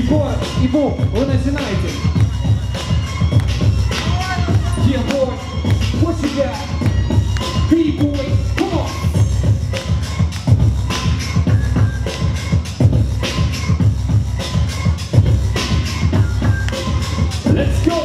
Бибой и Бу, вы начинаете. Yeah, boy, what you got? B-boy, come on. Let's go.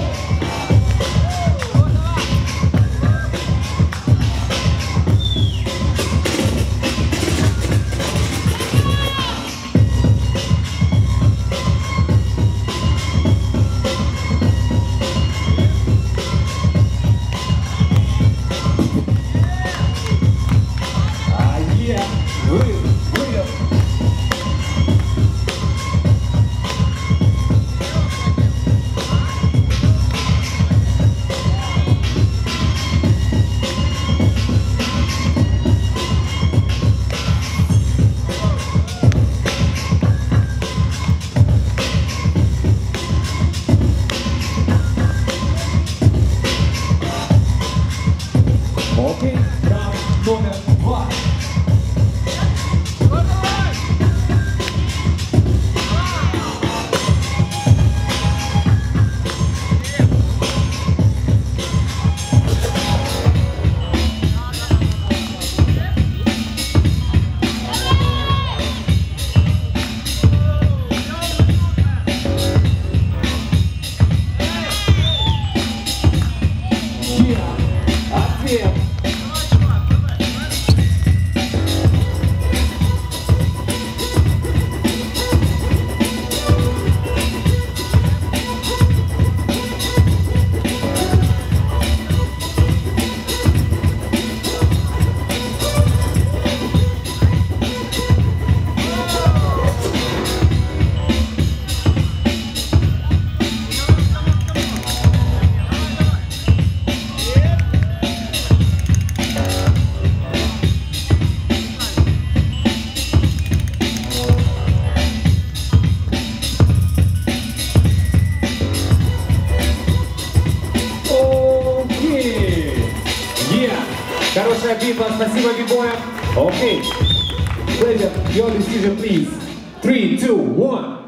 Окей, раунд номер 2. Ответ. Хорошая битва, спасибо бибоям. Окей. Pleasure, your decision please. 3, 2, 1.